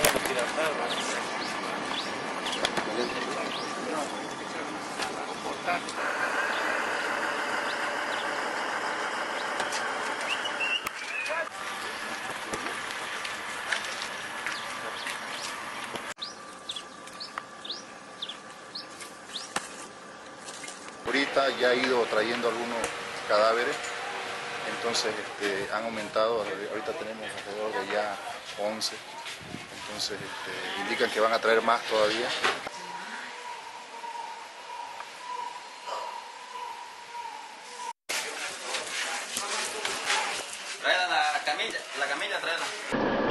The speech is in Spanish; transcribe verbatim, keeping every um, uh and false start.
Ahorita ya ha ido trayendo algunos cadáveres, entonces este, han aumentado, ahorita tenemos alrededor de ya once, entonces este, indican que van a traer más todavía. Trae la camilla, la camilla, tráela.